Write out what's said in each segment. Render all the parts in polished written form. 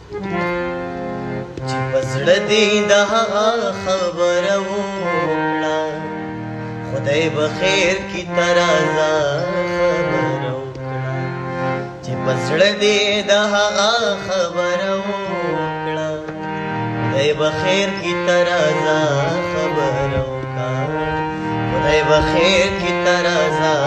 چې پزړه دې د هغه خبره وکړه خدای به خیر کی ترازا خبره وکړه چې پزړه دې د هغه خبره وکړه خدای به خیر کی ترازا خبره وکړه خدای به خیر کی ترازا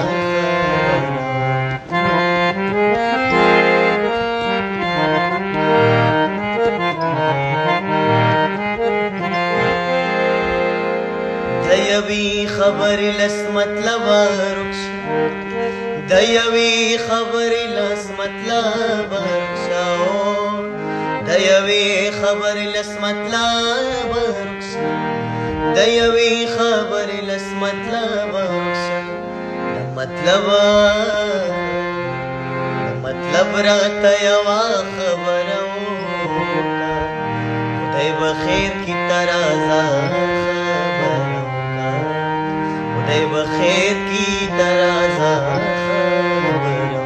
دایوی خبر لس مطلب رکشا دایوی خبر لس مطلب رکشا دایوی خبر لس مطلب رکشا دایوی خبر لس مطلب رکشا مطلب راته یوا خبره وکړه خدای به خیر کی ترازا خدای به خیر کی ترازا خبره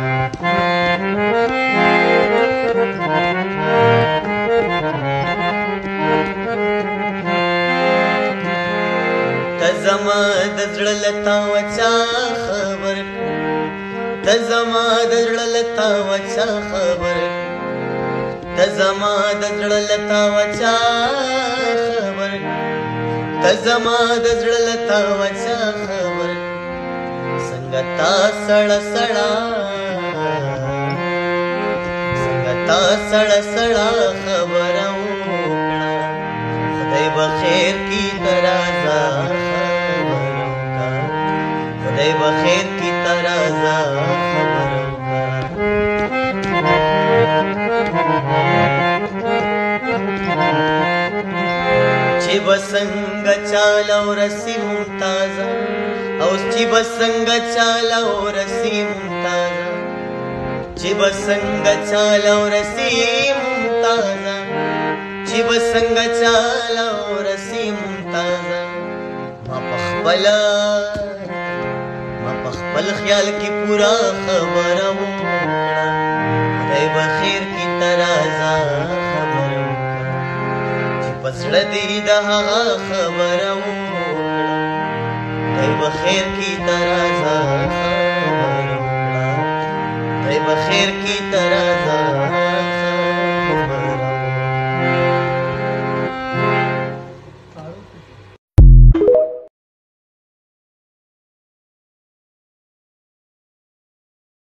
ته زما د زړه له تا وچا خبر ته زما د زړه له تا وچا خبر ته زما د زړه له تا وچا خبر ته زما د زړه له تا وچا خبر څنګه تا سړه سړه څنګه تا سړه سړه خبره وکړه خدای به خیر کی ترازا خبره وکړه خدای به خیر کی ترازا خبره چې بسنګ چاله ورسی ممتازه اوس چې بسنګ چاله ورسی ممتازه چې بسنګ چاله ورسی ممتازه چې بسنګ چاله ورسی ممتازه ما پخپل خیال کې پورا خبره وکړه خدای به خیر کی ترازا خبره وکړه چې پزړه دې د هغه خبره وکړه خدای به خیر کی ترازا خبره وکړه خدای به خیر کی